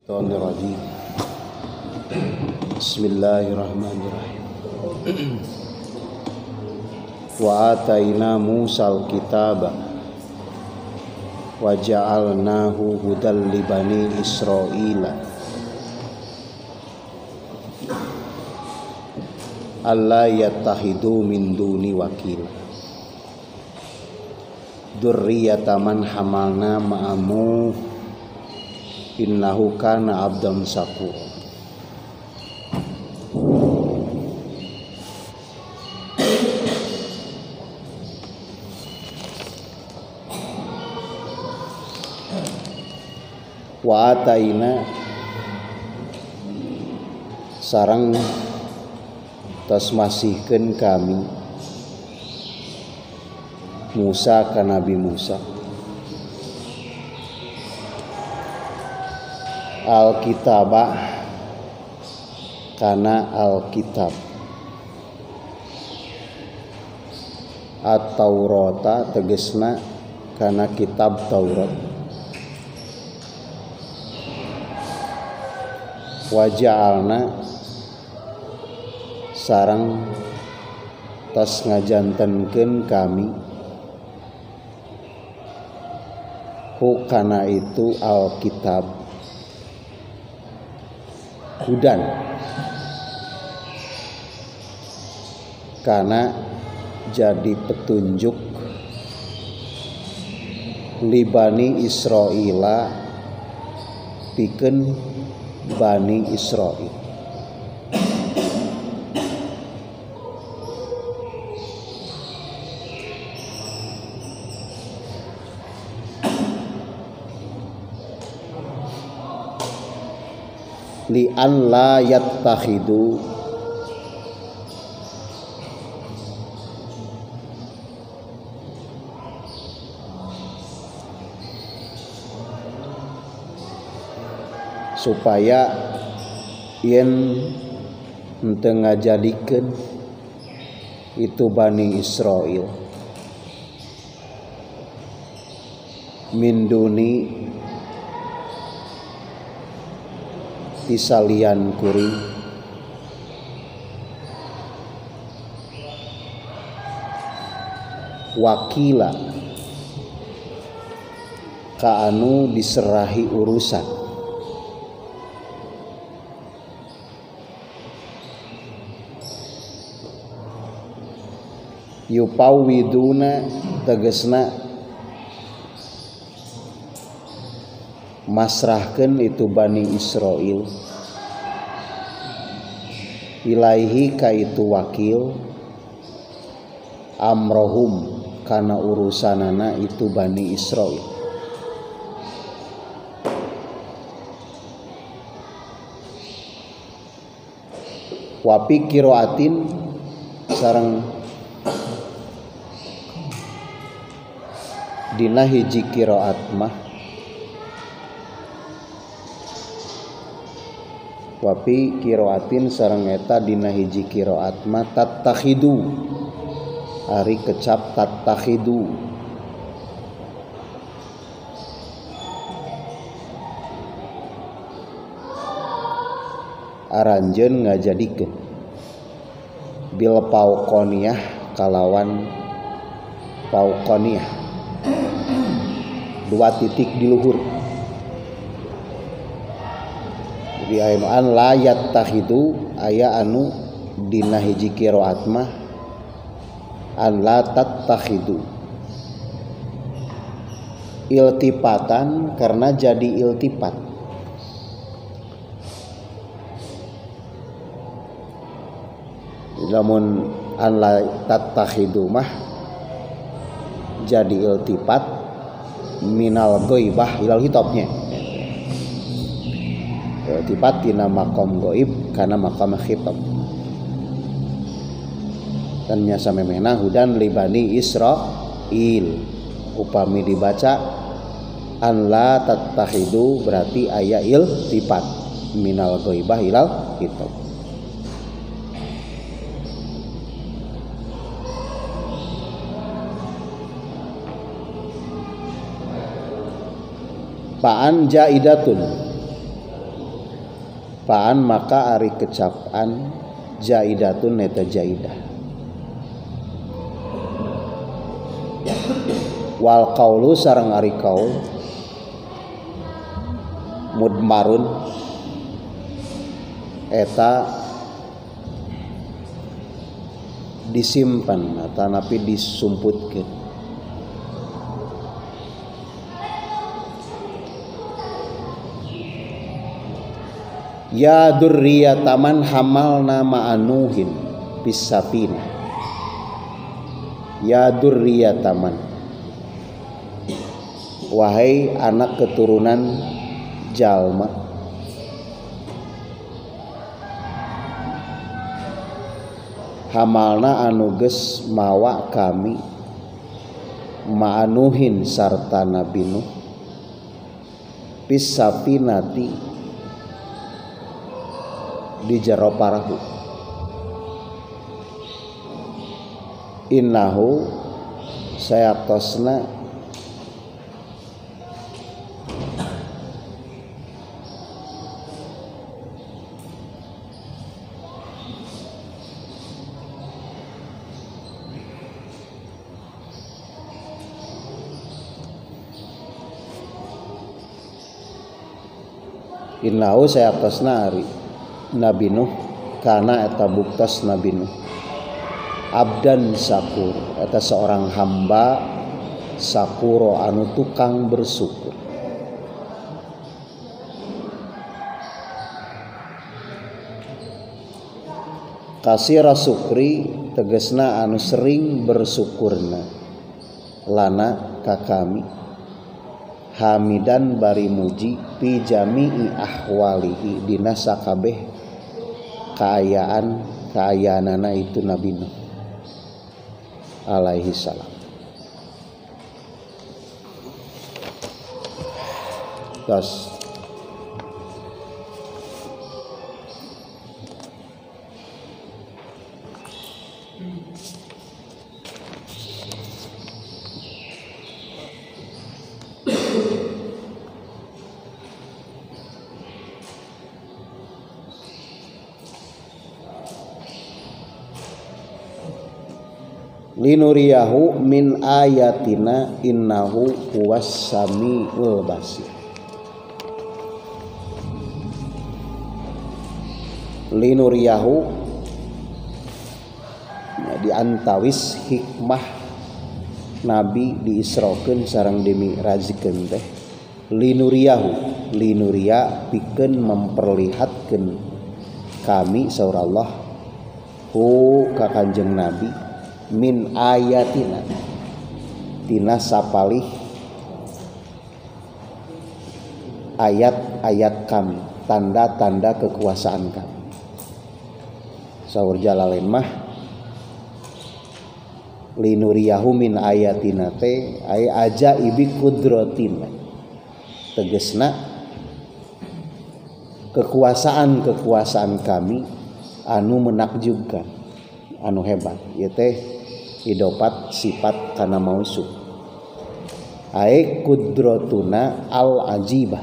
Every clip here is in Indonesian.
Bismillahirrahmanirrahim. Bismillahirrahmanirrahim. Wa ataina Musal kitaba wa ja'alnahu hudal li bani Israila alla yattahidu min duni wakil dzurriyyata man hamalna ma'amu innahu kana abdan syakur. Wa ataina sareng tos masihkeun kami Musa ka Nabi Musa Alkitabah kana Alkitab At-Taurata tegesna kana kitab Taurat waja'alna sareng tos ngajantenkeun kami hu kana itu Alkitab hudan karena jadi petunjuk li Bani Israila pikeun Bani Israil. Li an la yattakhidu supaya yen henteu ngajadikeun itu Bani Israil min duni tisalian kuring wakila ka anu diserahi urusan yupawiduna tegesna masrahkeun itu Bani Israil ilaihi ka itu wakil amrohum kana urusanana itu Bani Israil wapi qiraatin sareng dina hiji qiraat mah wapi qiraatin sareng eta dina hiji qiraat ma tattakhidu ari kecap tattakhidu aranjeun ngajadikeun bil pauqoniyah kalawan pauqoniyah dua titik di luhur di ayaan la yattahidu aya anu dina hiji qiraat mah an la tattakhidu iltifatan karena jadi iltifat lamun an la tattakhidu mah jadi iltifat minal ghaibah ilal hitobnya iltifat tina maqam ghaib kana maqam khitab dan nya samemena hudan li Bani Israil upami dibaca an la tattakhidu berarti aya iltifat minal ghaibah ilal hitab. Pa'an jaidatun Faan maka ari kecapan jaidatun neta jaidah. Wal qaulu sareng ari qaul mudmarun eta disimpan atau napi disumputkeun. Ya dzurriyataman hamalna ma'anuhin bisafina. Ya dzurriyataman, wahai anak keturunan jalma, hamalna anu geus mawa kami ma'anuhin sarta Nabi Nuh bisafinaati di jero parahu. Innahu sayatosna innahu sayatosna ari Nabi Nuh kana eta buktos Nabi Nuh abdan sakur eta seorang hamba sakuro anu tukang bersyukur. Kasira sukri tegesna anu sering bersyukurna lana ka kami hamidan bari muji fi jami'i ahwalihi dina sakabeh kaayaanana itu Nabi Nuh alaihi salam. Terus linuriyahu min ayatina innahu huwas samiul basir. Linuriyahu diantawis hikmah Nabi diisrokeun sareng dimi'rajkeun teh linuriya pikeun memperlihatkeun kami saur Allah hu ka Kanjeng Nabi min ayatina tina sapalih ayat-ayat kami, tanda-tanda kekuasaan kami. Saur Jalalain mah linuriyahu min ayatina te ay ajaibi qudratina, tegesna kekuasaan kami anu menakjubkan, anu hebat. Ieu teh idopat sifat kana mausuf. Ai qudratuna al ajibah,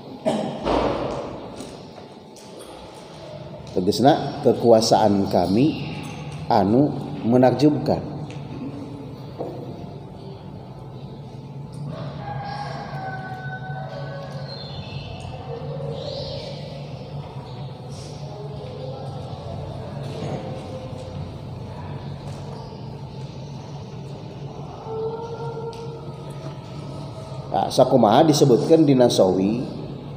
tegasna kekuasaan kami anu menakjubkan. Sakumaha disebutkan di Nasawi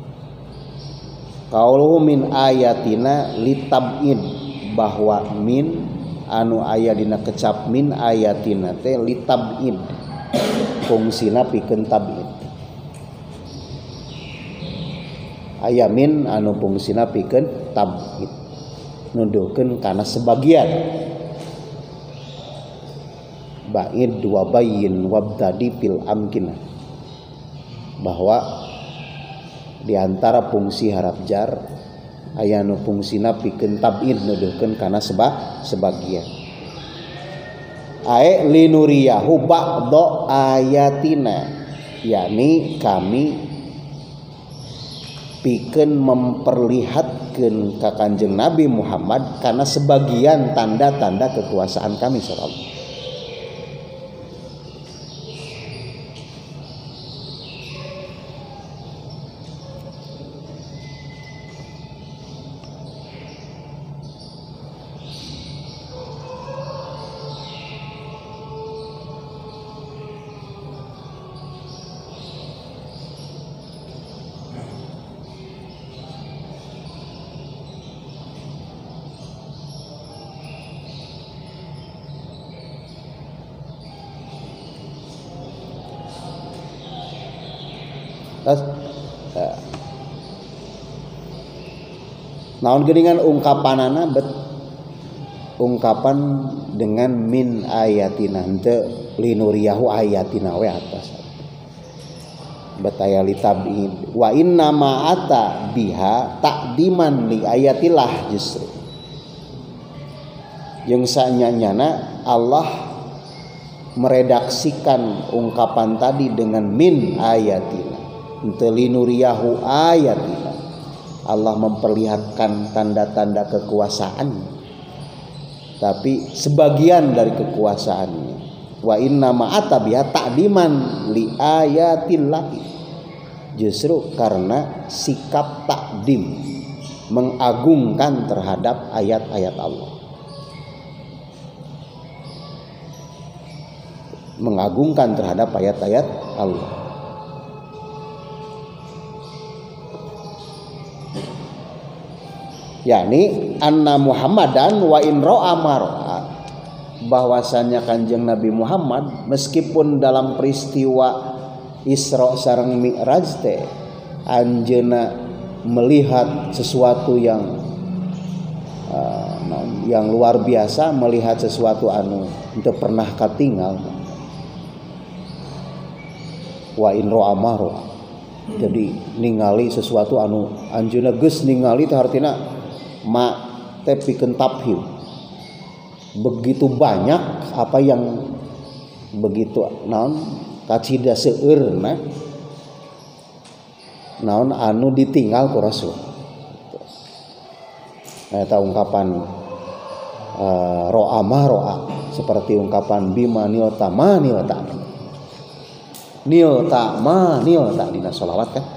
qauluhu min ayatina litab'id, bahwa min anu aya dina kecap min ayatina teh litab'id fungsina pikeun tab'id. Aya min anu fungsina pikeun tab'id nuduhkeun kana sebagian. Ba'id wa bayyin wabtadi fil amkinah, bahwa diantara fungsi harap jar aya nu fungsina pikeun tab'id nuduhkeun kana sebagian. Ae linuriyahu ba'dha ayatina, yakni kami pikeun memperlihatkeun ka Kanjeng Nabi Muhammad karena sebagian tanda-tanda kekuasaan kami sallallahu. Naon geuningan ungkapanana ungkapan dengan min ayatina henteu linuriyahu ayatina we atas bataya litabin wa inna ma ata biha takdiman li ayatillah justru yang sanyanyana Allah meredaksikan ungkapan tadi dengan min ayatina henteu linuriyahu ayatina. Allah memperlihatkan tanda-tanda kekuasaan, tapi sebagian dari kekuasaannya. Wa inna ma'ata biha ta'diman li ayatillahi. Justru karena sikap takdim, mengagungkan terhadap ayat-ayat Allah. Mengagungkan terhadap ayat-ayat Allah. yakni anna Muhammadan wa in ra'a mar'a, bahwasannya Kanjeng Nabi Muhammad meskipun dalam peristiwa Isra sareng Mi'raj teh anjeunna melihat sesuatu yang luar biasa, melihat sesuatu anu teu pernah katinggal. Wa in ra'a mar'a, jadi ningali sesuatu anu anjeunna geus ningali teh artina ma teh pikeun tafhim. Begitu banyak apa yang begitu naon kacida seueurna naon anu ditinggal ku Rasul. Eta ungkapan ro'a ma ro'a seperti ungkapan bima nilta ma nilta. Nilta ma nilta dina sholawat kan.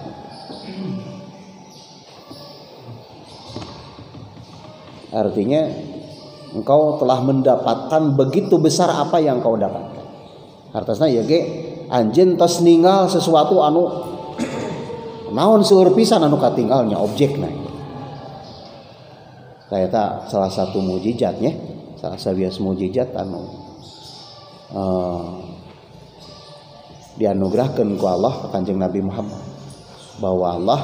Artinya engkau telah mendapatkan begitu besar apa yang kau dapatkan. Artinya ya ge anjeun tos ninggal sesuatu anu naon seueur pisan anu katinggalnya objekna. Eta salah satu mukjizatnya, salah sabias mukjizat anu dianugerahkeun ku Allah ka Kanjeng Nabi Muhammad, bahwa Allah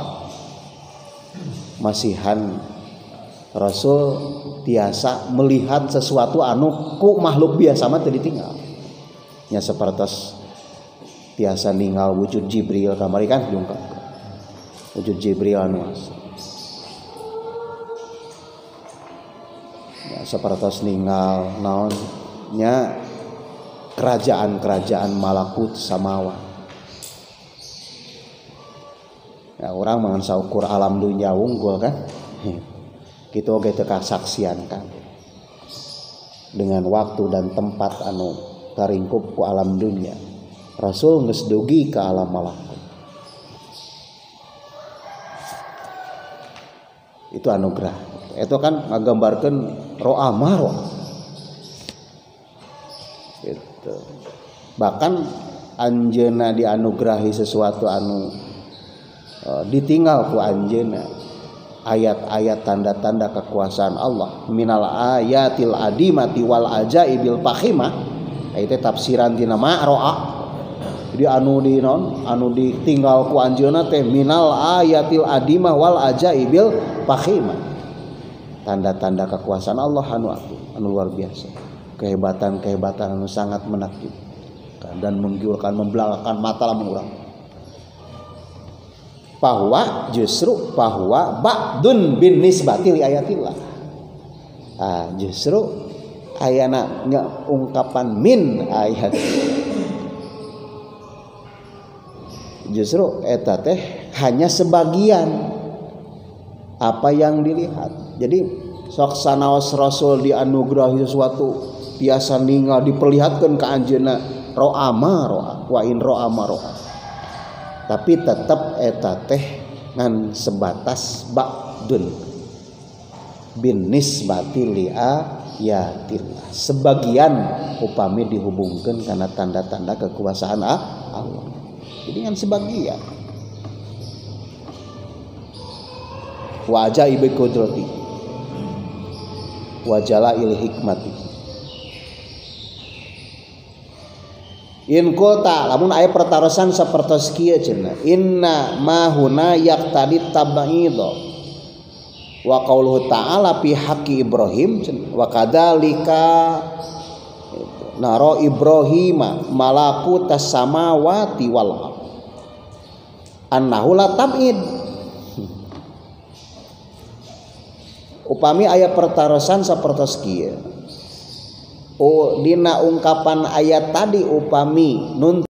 masihan Rasul tiasa melihat sesuatu anu ku makhluk biasa mah teu ditinggal. Nya sapertos tiasa ninggal wujud Jibril kamari kan diungkap. Wujud Jibril anu ya sapertos ninggal naon nya kerajaan-kerajaan malakut samawa. Ya orang mangan saukur alam dunya unggul kan. Kita oge teu kasaksian kan dengan waktu dan tempat anu karingkup ku alam dunia. Rasul geus dugi ka alam malakut. Itu anugerah. Itu kan ngagambarkeun ro'a maro. Gitu. Bahkan anjeunna dianugerahi sesuatu anu ditinggal ku anjeunna ayat-ayat tanda-tanda kekuasaan Allah, minal ayatil adimati wal ajaibil fakhimah. Itu tafsiran tina ma'ro'a. Jadi anu di non anu ditinggal ku anjeunna teh minal ayatil adimah wal ajaibil fakhimah. Tanda-tanda kekuasaan Allah anu luar biasa. Kehebatan-kehebatan anu sangat menakjubkan dan menggiurkan, membelalakan mata lamun urang. Bahwa justru bahwa ba'dun bin nisbati li ayatillah. Justru ayana ungkapan min ayat. Justru eta teh hanya sebagian apa yang dilihat. Jadi sok sanaos Rasul dianugerahi sesuatu biasa ninggal diperlihatkan ke anjeunna ro'a wa in ro'a ma ro'a. Tapi tetap eta teh ngan sebatas ba'dun bin nisbati li'ayatillah. Sebagian upami dihubungkan karena tanda-tanda kekuasaan Allah. Jadi kan sebagian. Wa ajaibi qudrati wa jalail hikmati. In qulta lamun aya pertarosan sapertos kieu cenah inna ma huna yaqtadi tab'idha wa qauluhu ta'ala fi haqqi Ibrahim wa kadzalika naro Ibrahima malakutas samawati wal ardh annahu la tab'id. Upami aya pertarosan sapertos kieu dina ungkapan ayat tadi upami nun